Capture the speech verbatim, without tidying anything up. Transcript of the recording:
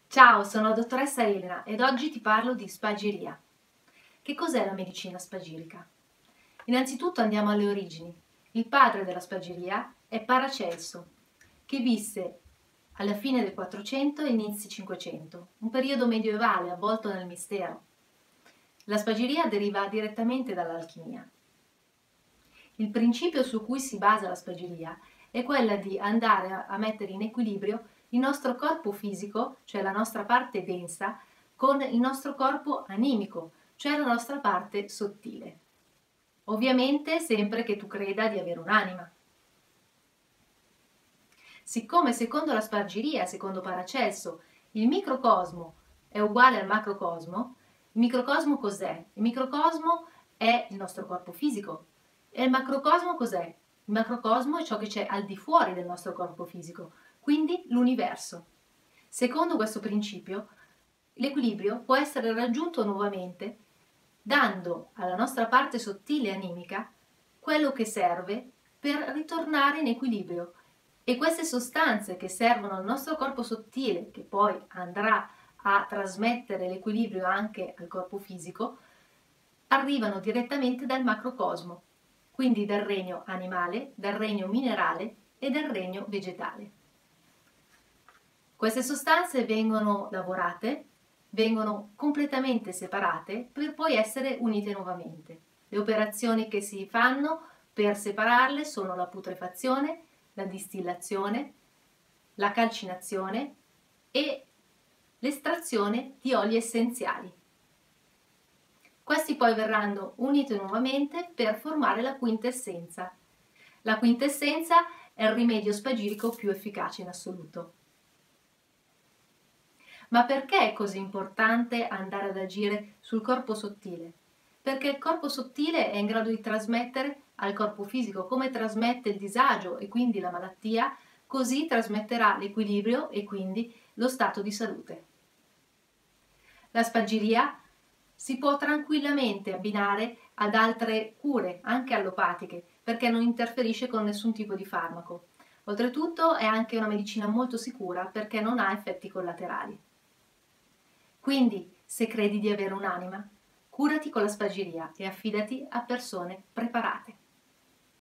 Ciao, sono la dottoressa Elena ed oggi ti parlo di spagiria. Che cos'è la medicina spagirica? Innanzitutto andiamo alle origini. Il padre della spagiria è Paracelso, che visse alla fine del quattrocento e inizi cinquecento, un periodo medievale avvolto nel mistero. La spagiria deriva direttamente dall'alchimia. Il principio su cui si basa la spagiria è quella di andare a mettere in equilibrio il nostro corpo fisico, cioè la nostra parte densa, con il nostro corpo animico, cioè la nostra parte sottile. Ovviamente sempre che tu creda di avere un'anima. Siccome secondo la spagiria, secondo Paracelso, il microcosmo è uguale al macrocosmo, il microcosmo cos'è? Il microcosmo è il nostro corpo fisico. E il macrocosmo cos'è? Il macrocosmo è ciò che c'è al di fuori del nostro corpo fisico, quindi l'universo. Secondo questo principio, l'equilibrio può essere raggiunto nuovamente dando alla nostra parte sottile animica quello che serve per ritornare in equilibrio. E queste sostanze che servono al nostro corpo sottile, che poi andrà a trasmettere l'equilibrio anche al corpo fisico, arrivano direttamente dal macrocosmo, quindi dal regno animale, dal regno minerale e dal regno vegetale. Queste sostanze vengono lavorate, vengono completamente separate per poi essere unite nuovamente. Le operazioni che si fanno per separarle sono la putrefazione, la distillazione, la calcinazione e l'estrazione di oli essenziali. Questi poi verranno uniti nuovamente per formare la quintessenza. La quintessenza è il rimedio spagirico più efficace in assoluto. Ma perché è così importante andare ad agire sul corpo sottile? Perché il corpo sottile è in grado di trasmettere al corpo fisico come trasmette il disagio e quindi la malattia, così trasmetterà l'equilibrio e quindi lo stato di salute. La spagiria si può tranquillamente abbinare ad altre cure, anche allopatiche, perché non interferisce con nessun tipo di farmaco. Oltretutto è anche una medicina molto sicura perché non ha effetti collaterali. Quindi, se credi di avere un'anima, curati con la spagiria e affidati a persone preparate.